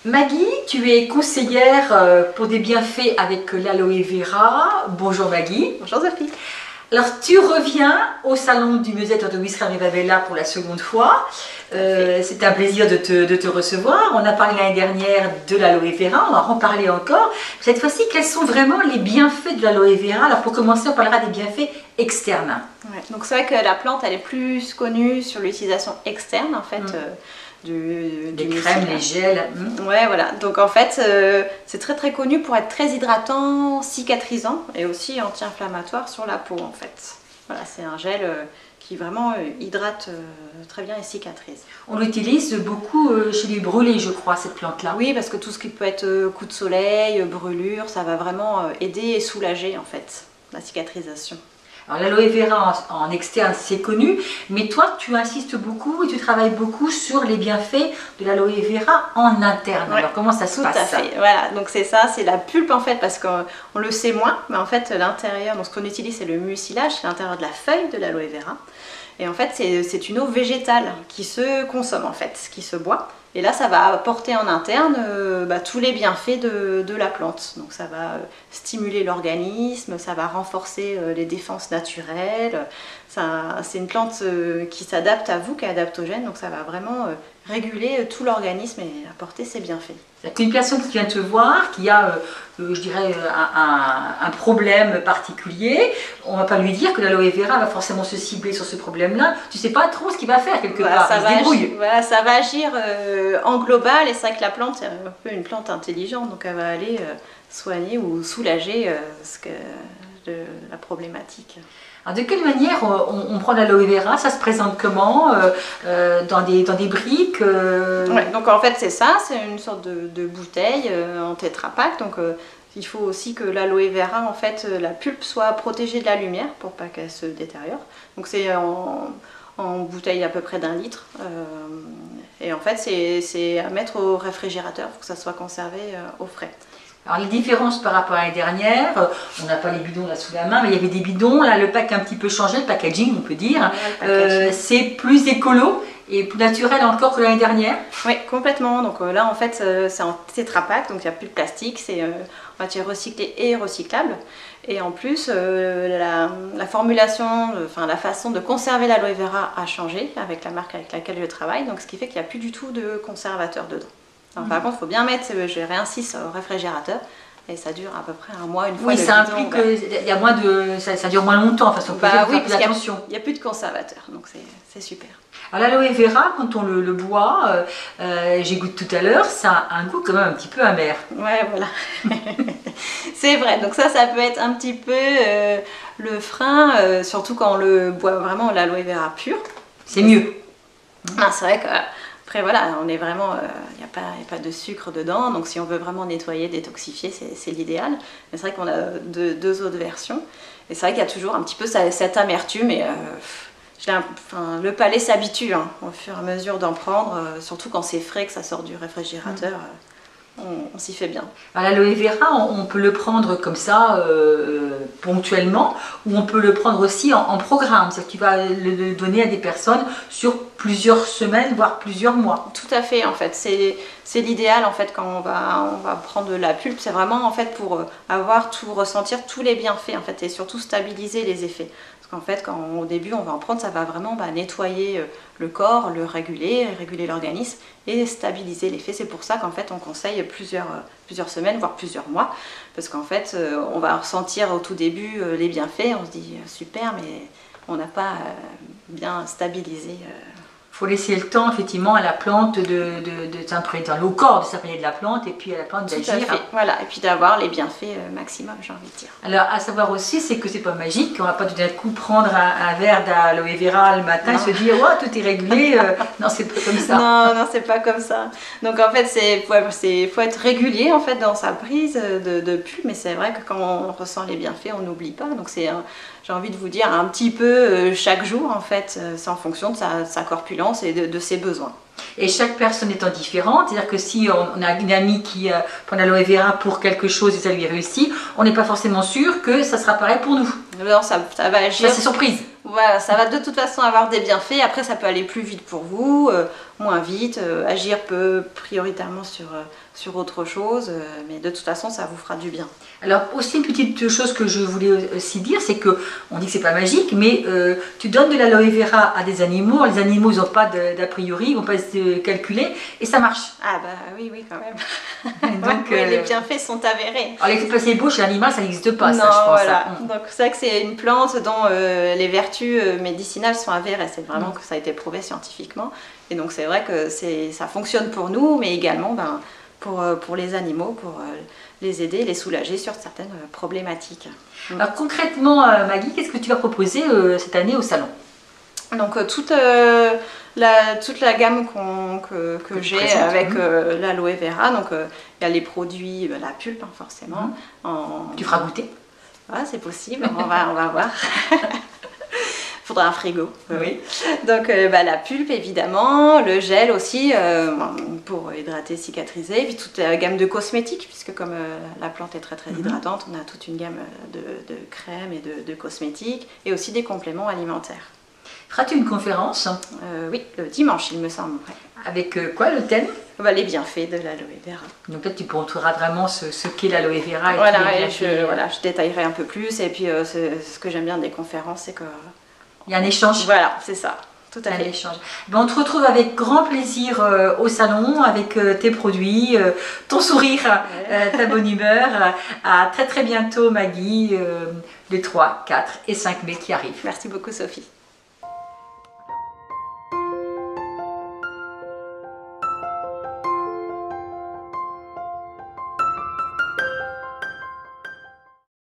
Maggie, tu es conseillère pour des bienfaits avec l'aloe vera. Bonjour Maggie. Bonjour Sophie. Alors tu reviens au salon du mieux-être de Wisra Rivabella pour la seconde fois. C'est un plaisir de te recevoir. On a parlé l'année dernière de l'aloe vera, on va en parler encore. Cette fois-ci, quels sont vraiment les bienfaits de l'aloe vera? Alors pour commencer, on parlera des bienfaits externes. Ouais, donc c'est vrai que la plante, elle est plus connue sur l'utilisation externe en fait. Des crèmes, les gels. Ouais, voilà. Donc en fait, c'est très connu pour être très hydratant, cicatrisant et aussi anti-inflammatoire sur la peau en fait. Voilà, c'est un gel qui vraiment hydrate très bien et cicatrise. On l'utilise beaucoup chez les brûlés, je crois, cette plante-là. Oui, parce que tout ce qui peut être coup de soleil, brûlure, ça va vraiment aider et soulager en fait la cicatrisation. Alors l'aloe vera en externe, c'est connu, mais toi, tu insistes beaucoup et tu travailles beaucoup sur les bienfaits de l'aloe vera en interne. Ouais, alors comment ça se passe? Tout à fait, voilà, donc c'est ça, c'est la pulpe en fait, parce qu'on le sait moins, mais en fait l'intérieur, donc ce qu'on utilise c'est le mucilage, c'est l'intérieur de la feuille de l'aloe vera. Et en fait c'est une eau végétale qui se consomme en fait, qui se boit. Et là, ça va apporter en interne tous les bienfaits de la plante. Donc ça va stimuler l'organisme, ça va renforcer les défenses naturelles. C'est une plante qui s'adapte à vous, qui est adaptogène. Donc ça va vraiment réguler tout l'organisme et apporter ses bienfaits. Une personne qui vient te voir, qui a, je dirais, un problème particulier, on ne va pas lui dire que l'aloe vera va forcément se cibler sur ce problème-là. Tu ne sais pas trop ce qu'il va faire quelque part, il se débrouille. Voilà, ça va agir en global, et c'est vrai que la plante est un peu une plante intelligente, donc elle va aller soigner ou soulager la problématique. Alors de quelle manière on prend l'aloe vera? Ça se présente comment? Dans des briques Ouais, donc en fait c'est ça, c'est une sorte de bouteille en Tetra Pak. Donc il faut aussi que l'aloe vera, en fait, la pulpe soit protégée de la lumière pour pas qu'elle se détériore. Donc c'est en bouteille à peu près d'1 litre. Et en fait c'est à mettre au réfrigérateur pour que ça soit conservé au frais. Alors les différences par rapport à l'année dernière, on n'a pas les bidons là sous la main, mais il y avait des bidons, là le pack a un petit peu changé, le packaging on peut dire, c'est plus écolo et plus naturel encore que l'année dernière. Oui, complètement, donc là en fait c'est en Tetra Pak, donc il n'y a plus de plastique, c'est matière recyclée et recyclable. Et en plus la formulation, la façon de conserver l'aloe vera a changé avec la marque avec laquelle je travaille, donc ce qui fait qu'il n'y a plus du tout de conservateur dedans. Alors, par contre, il faut bien mettre, je réinsiste, au réfrigérateur et ça dure à peu près un mois, une fois. Oui, ça implique qu'il y a moins de, ça dure moins longtemps, enfin, oui, parce qu'il n'y a plus de conservateur, donc c'est super. Alors l'aloe vera, quand on le boit, j'ai goûté tout à l'heure, ça a un goût quand même un petit peu amer. Ouais, voilà. C'est vrai, donc ça peut être un petit peu le frein, surtout quand on le boit vraiment l'aloe vera pur. C'est mieux. Ah, c'est vrai que... Après voilà, on est vraiment, il n'y a pas de sucre dedans, donc si on veut vraiment nettoyer, détoxifier, c'est l'idéal. Mais c'est vrai qu'on a deux autres versions, et c'est vrai qu'il y a toujours un petit peu cette amertume, et le palais s'habitue au fur et à mesure d'en prendre, surtout quand c'est frais, que ça sort du réfrigérateur. On s'y fait bien. L'aloe vera, on peut le prendre comme ça ponctuellement, ou on peut le prendre aussi en programme, c'est-à-dire que tu vas le donner à des personnes sur plusieurs semaines, voire plusieurs mois. Tout à fait, en fait, c'est l'idéal en fait quand on va prendre la pulpe, c'est vraiment en fait pour ressentir tous les bienfaits en fait, et surtout stabiliser les effets. Parce qu'en fait, au début on va en prendre, ça va vraiment nettoyer le corps, le réguler l'organisme et stabiliser l'effet. C'est pour ça qu'en fait on conseille plusieurs semaines, voire plusieurs mois, parce qu'en fait on va ressentir au tout début les bienfaits, on se dit super, mais on n'a pas bien stabilisé. Il faut laisser le temps effectivement à la plante au corps de s'imprégner de la plante, et puis à la plante d'agir. Voilà, et puis d'avoir les bienfaits maximum, j'ai envie de dire. Alors à savoir aussi, c'est que c'est pas magique, on va pas tout d'un coup prendre un verre d'aloe vera le matin et se dire oh, tout est régulé. Non, c'est pas comme ça. Non, c'est pas comme ça. Donc en fait, faut être régulier en fait dans sa prise de pulpe, mais c'est vrai que quand on ressent les bienfaits, on n'oublie pas. Donc j'ai envie de vous dire un petit peu chaque jour en fait, c'est en fonction de sa corpulence et de ses besoins. Et chaque personne étant différente, c'est-à-dire que si on a une amie qui prend l'aloe vera pour quelque chose et ça lui réussit, on n'est pas forcément sûr que ça sera pareil pour nous. Non, ça va agir. C'est surprise. Voilà, ça va de toute façon avoir des bienfaits. Après, ça peut aller plus vite pour vous. moins vite. Agir peut prioritairement sur autre chose, mais de toute façon, ça vous fera du bien. Alors aussi une petite chose que je voulais aussi dire, c'est que on dit que c'est pas magique, mais tu donnes de l'aloe vera à des animaux, les animaux ils n'ont pas d'a priori, ils vont pas se calculer et ça marche. Ah bah oui oui quand même. Donc oui, les bienfaits sont avérés. Alors l'effet placebo chez l'animal ça n'existe pas, non, ça je pense. Voilà. Donc c'est vrai que c'est une plante dont les vertus médicinales sont avérées, c'est vraiment que ça a été prouvé scientifiquement et donc c'est vrai que ça fonctionne pour nous mais également pour les animaux, pour les aider, les soulager sur certaines problématiques. Alors concrètement, Maggie, qu'est-ce que tu vas proposer cette année au salon? Donc toute la gamme que j'ai avec l'aloe vera, donc il y a les produits, la pulpe forcément. Tu feras goûter? Ah, c'est possible, on va voir. Faudra un frigo. Oui. Donc la pulpe évidemment, le gel aussi pour hydrater, cicatriser, et puis toute la gamme de cosmétiques puisque comme la plante est très hydratante, on a toute une gamme de crèmes et de cosmétiques et aussi des compléments alimentaires. Feras-tu une conférence? Oui, le dimanche il me semble. Ouais. Avec quoi le thème? Les bienfaits de l'aloe vera. Donc peut-être tu montreras vraiment ce qu'est l'aloe vera. Et je détaillerai un peu plus et puis ce que j'aime bien des conférences c'est que il y a un échange. Voilà, c'est ça. Tout à fait. Un échange. On te retrouve avec grand plaisir au salon, avec tes produits, ton sourire, ta bonne humeur. À très bientôt Maggie, les 3, 4 et 5 mai qui arrivent. Merci beaucoup Sophie.